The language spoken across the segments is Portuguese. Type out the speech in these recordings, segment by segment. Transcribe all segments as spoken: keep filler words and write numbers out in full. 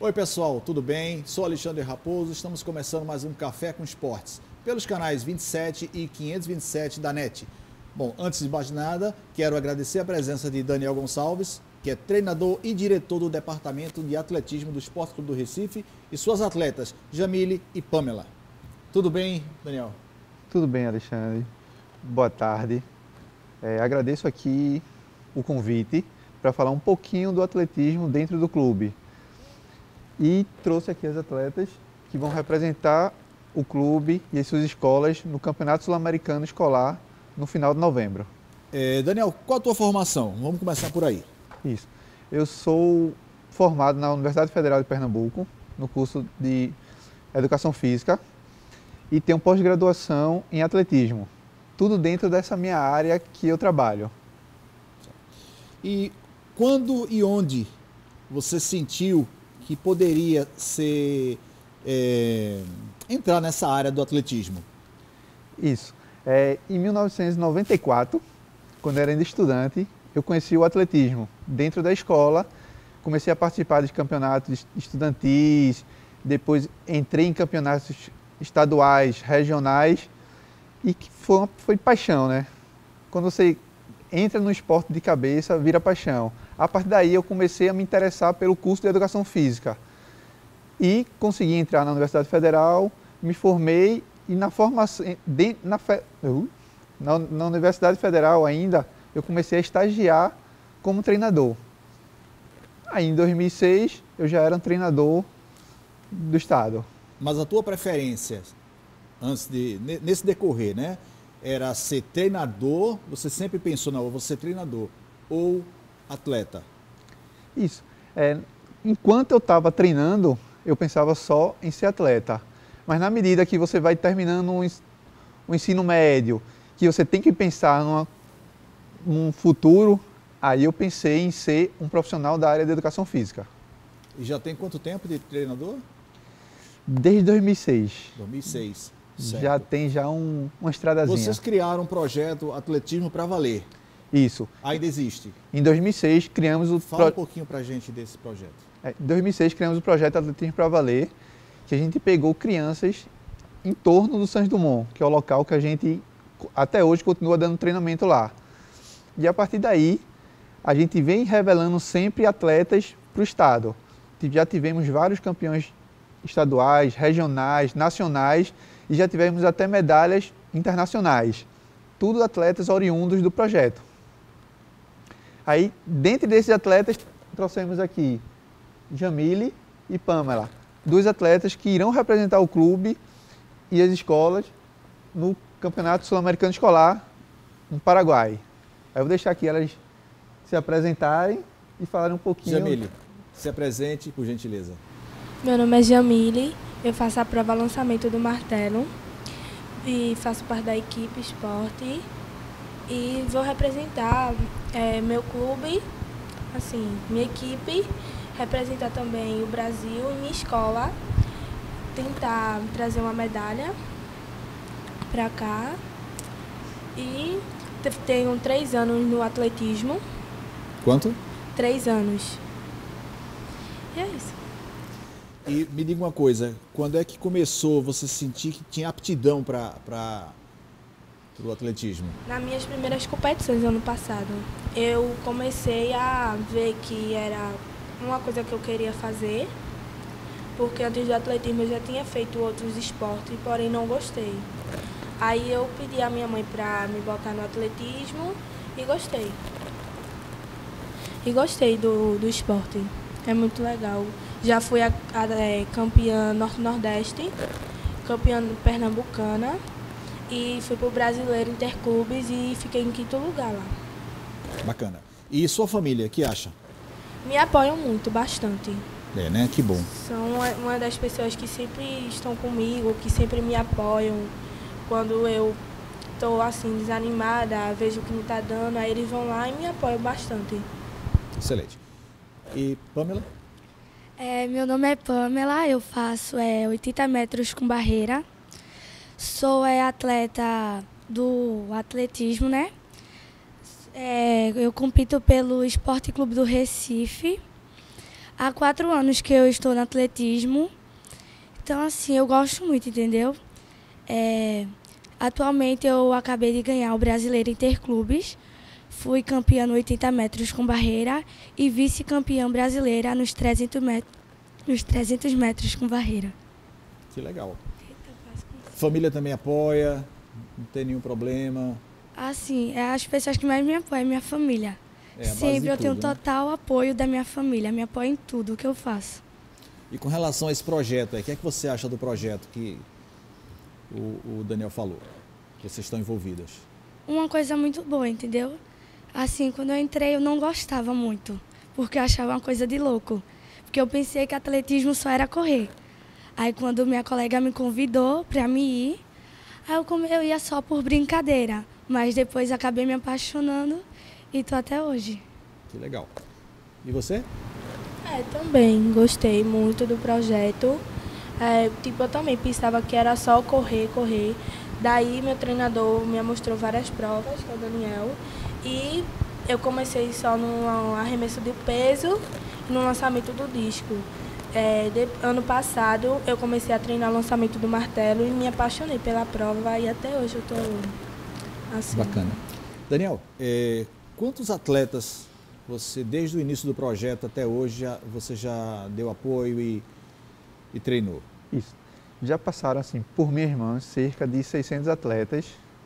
Oi pessoal, tudo bem? Sou Alexandre Raposo, estamos começando mais um Café com Esportes, pelos canais vinte e sete e quinhentos e vinte e sete da N E T. Bom, antes de mais nada, quero agradecer a presença de Daniel Gonçalves, que é treinador e diretor do Departamento de Atletismo do Esporte Clube do Recife, e suas atletas, Jamile e Pamela. Tudo bem, Daniel? Tudo bem, Alexandre. Boa tarde. É, agradeço aqui o convite para falar um pouquinho do atletismo dentro do clube. E trouxe aqui as atletas que vão representar o clube e as suas escolas no Campeonato Sul-Americano Escolar no final de novembro. É, Daniel, qual a tua formação? Vamos começar por aí. Isso. Eu sou formado na Universidade Federal de Pernambuco, no curso de Educação Física, e tenho pós-graduação em atletismo. Tudo dentro dessa minha área que eu trabalho. E quando e onde você sentiu que poderia ser, é, entrar nessa área do atletismo? Isso. É, em mil novecentos e noventa e quatro, quando eu era ainda estudante, eu conheci o atletismo. Dentro da escola, comecei a participar de campeonatos estudantis, depois entrei em campeonatos estaduais, regionais, e que foi, foi paixão, né? Quando você entra no esporte de cabeça, vira paixão. A partir daí eu comecei a me interessar pelo curso de Educação Física e consegui entrar na Universidade Federal, me formei e na formação, de, na, na, na Universidade Federal ainda, eu comecei a estagiar como treinador. Aí em dois mil e seis eu já era um treinador do estado. Mas a tua preferência, antes de, nesse decorrer, né, era ser treinador, você sempre pensou, não, eu vou ser treinador, ou atleta? Isso. É, enquanto eu estava treinando, eu pensava só em ser atleta. Mas na medida que você vai terminando um, um ensino médio, que você tem que pensar numa, num futuro, aí eu pensei em ser um profissional da área de educação física. E já tem quanto tempo de treinador? Desde dois mil e seis. dois mil e seis. Certo. Já tem já um, uma estradazinha. Vocês criaram um projeto Atletismo para Valer. Isso. Ainda existe. Em dois mil e seis criamos o... Fala um pouquinho para a gente desse projeto. É, em dois mil e seis criamos o projeto Atletismo para Valer, que a gente pegou crianças em torno do Santos Dumont, que é o local que a gente até hoje continua dando treinamento lá. E a partir daí, a gente vem revelando sempre atletas para o estado. Já tivemos vários campeões estaduais, regionais, nacionais, e já tivemos até medalhas internacionais. Tudo atletas oriundos do projeto. Aí, dentre desses atletas, trouxemos aqui Jamile e Pamela, duas atletas que irão representar o clube e as escolas no Campeonato Sul-Americano Escolar no Paraguai. Aí eu vou deixar aqui elas se apresentarem e falarem um pouquinho. Jamile, se apresente, por gentileza. Meu nome é Jamile, eu faço a prova lançamento do martelo e faço parte da equipe esporte e vou representar é, meu clube, assim, minha equipe, representar também o Brasil e minha escola, tentar trazer uma medalha para cá e tenho três anos no atletismo. Quanto? Três anos. E é isso. E me diga uma coisa, quando é que começou você sentir que tinha aptidão para o atletismo? Nas minhas primeiras competições ano passado, eu comecei a ver que era uma coisa que eu queria fazer, porque antes do atletismo eu já tinha feito outros esportes, porém não gostei. Aí eu pedi à minha mãe para me botar no atletismo e gostei. E gostei do, do esporte, é muito legal. Já fui a, a, a campeã Norte-Nordeste, campeã pernambucana e fui para o Brasileiro Interclubes e fiquei em quinto lugar lá. Bacana. E sua família, que acha? Me apoiam muito, bastante. É, né? Que bom. São uma das pessoas que sempre estão comigo, que sempre me apoiam. Quando eu estou assim, desanimada, vejo que não está dando, aí eles vão lá e me apoiam bastante. Excelente. E Pamela? É, meu nome é Pamela, eu faço é, oitenta metros com barreira. Sou é, atleta do atletismo, né? É, eu compito pelo Esporte Clube do Recife. Há quatro anos que eu estou no atletismo. Então, assim, eu gosto muito, entendeu? É, atualmente eu acabei de ganhar o Brasileiro Interclubes. Fui campeã no oitenta metros com barreira e vice-campeã brasileira nos trezentos metros, nos trezentos metros com barreira. Que legal. Família também apoia, não tem nenhum problema? Assim, é as pessoas que mais me apoiam, é minha família. É, a base Sempre de eu tenho tudo, né? total apoio da minha família, me apoia em tudo que eu faço. E com relação a esse projeto, o que é que você acha do projeto que o, o Daniel falou, que vocês estão envolvidas? Uma coisa muito boa, entendeu? Assim, quando eu entrei, eu não gostava muito, porque eu achava uma coisa de louco. Porque eu pensei que atletismo só era correr. Aí, quando minha colega me convidou para me ir, aí eu, come- eu ia só por brincadeira. Mas depois acabei me apaixonando e tô até hoje. Que legal. E você? É, também gostei muito do projeto. É, tipo, eu também pensava que era só correr, correr. Daí meu treinador me mostrou várias provas, que é o Daniel. E eu comecei só no arremesso de peso e no lançamento do disco. É, de, ano passado eu comecei a treinar o lançamento do martelo e me apaixonei pela prova e até hoje eu tô assim. Bacana. Daniel, é, quantos atletas você, desde o início do projeto até hoje, já, você já deu apoio e, e treinou? Isso. Já passaram, assim, por minha irmã, cerca de seiscentos atletas,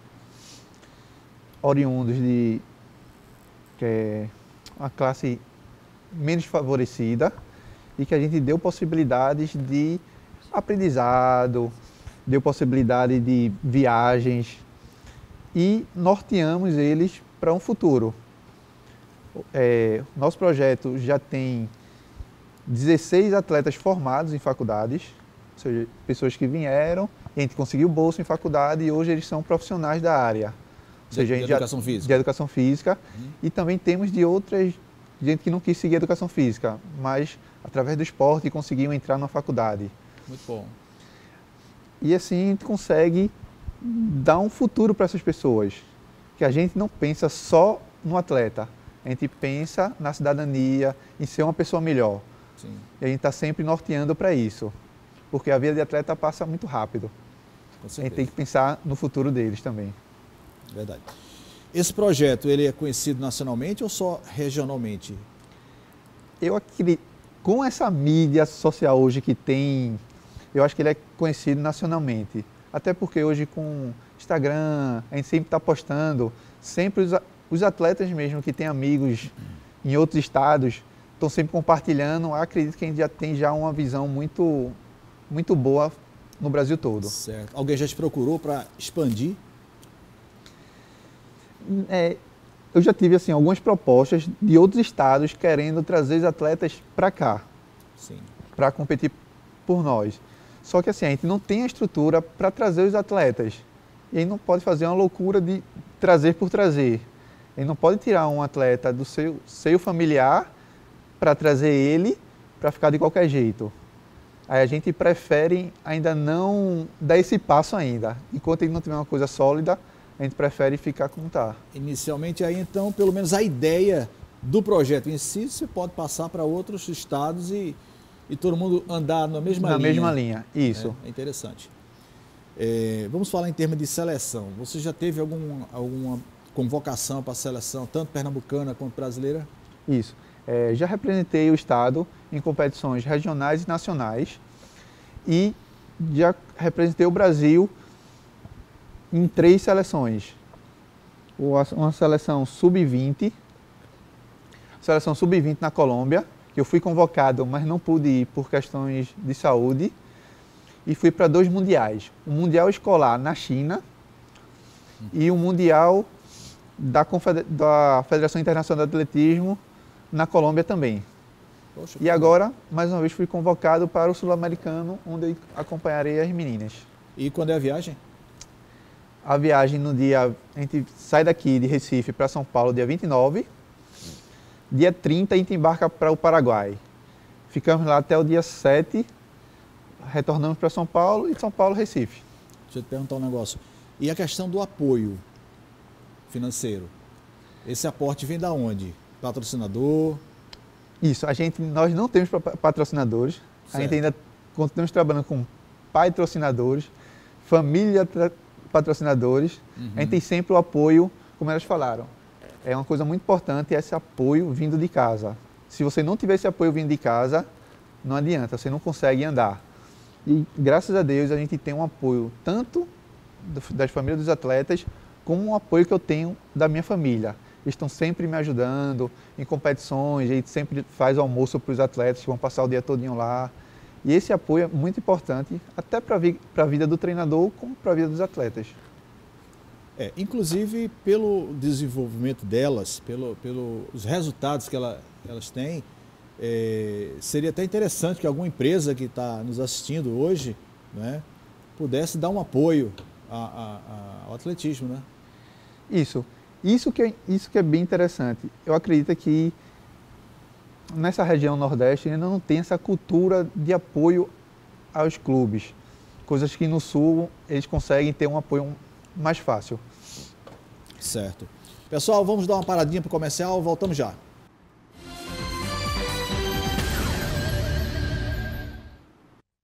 oriundos de que é uma classe menos favorecida e que a gente deu possibilidades de aprendizado, deu possibilidade de viagens e norteamos eles para um futuro. É, nosso projeto já tem dezesseis atletas formados em faculdades, ou seja, pessoas que vieram, e a gente conseguiu bolsa em faculdade e hoje eles são profissionais da área. Ou seja, de, a de gente já- educação física? de educação física. Uhum. E também temos de outras, gente que não quis seguir educação física, mas através do esporte conseguiu entrar na faculdade. Muito bom. E assim a gente consegue dar um futuro para essas pessoas, que a gente não pensa só no atleta, a gente pensa na cidadania, em ser uma pessoa melhor. Sim, E a gente está sempre norteando para isso, porque a vida de atleta passa muito rápido. com A gente certeza. tem que pensar no futuro deles também. Verdade. Esse projeto, ele é conhecido nacionalmente ou só regionalmente? Eu acredito, com essa mídia social hoje que tem, eu acho que ele é conhecido nacionalmente. Até porque hoje com Instagram, a gente sempre está postando, sempre os, a- os atletas mesmo que têm amigos em outros estados, estão sempre compartilhando. Eu acredito que a gente já tem já uma visão muito, muito boa no Brasil todo. Certo. Alguém já te procurou para expandir? É, eu já tive assim, algumas propostas de outros estados querendo trazer os atletas para cá, Sim. para competir por nós. Só que assim, a gente não tem a estrutura para trazer os atletas. E aí não pode fazer uma loucura de trazer por trazer. A gente não pode tirar um atleta do seu seio familiar para trazer ele para ficar de qualquer jeito. Aí a gente prefere ainda não dar esse passo ainda. Enquanto ele não tiver uma coisa sólida, a gente prefere ficar como está. Inicialmente aí, então, pelo menos a ideia do projeto em si, você pode passar para outros estados e, e todo mundo andar na mesma Na linha. mesma linha, isso. É, é interessante. É, vamos falar em termos de seleção. Você já teve algum, alguma convocação para a seleção, tanto pernambucana quanto brasileira? Isso. É, já representei o estado em competições regionais e nacionais e já representei o Brasil em três seleções. Uma seleção sub vinte, seleção sub vinte na Colômbia, que eu fui convocado, mas não pude ir por questões de saúde, e fui para dois mundiais. Um mundial escolar na China e um mundial da, Confeder- da Federação Internacional de Atletismo na Colômbia também. Poxa, E agora, mais uma vez, fui convocado para o Sul-Americano, onde eu acompanharei as meninas. E quando é a viagem? A viagem no dia... A gente sai daqui de Recife para São Paulo dia vinte e nove. Dia trinta a gente embarca para o Paraguai. Ficamos lá até o dia sete. Retornamos para São Paulo e de São Paulo, Recife. Deixa eu te perguntar um negócio. E a questão do apoio financeiro? Esse aporte vem da onde? Patrocinador? Isso, a gente, nós não temos patrocinadores, certo. A gente ainda continuamos trabalhando com patrocinadores, família patrocinadores, uhum. A gente tem sempre o apoio, como elas falaram, é uma coisa muito importante esse apoio vindo de casa. Se você não tiver esse apoio vindo de casa, não adianta, você não consegue andar. E graças a Deus a gente tem um apoio tanto das famílias dos atletas, como um apoio que eu tenho da minha família. Eles estão sempre me ajudando em competições, a gente sempre faz almoço para os atletas que vão passar o dia todinho lá. E esse apoio é muito importante, até para a vida do treinador, como para a vida dos atletas. É, inclusive, pelo desenvolvimento delas, pelo, pelos resultados que ela, elas têm, é, seria até interessante que alguma empresa que está nos assistindo hoje, né, pudesse dar um apoio a, a, a, ao atletismo, né? Isso. Isso que, é, isso que é bem interessante. Eu acredito que nessa região Nordeste ainda não tem essa cultura de apoio aos clubes. Coisas que no Sul eles conseguem ter um apoio mais fácil. Certo. Pessoal, vamos dar uma paradinha para o comercial, voltamos já.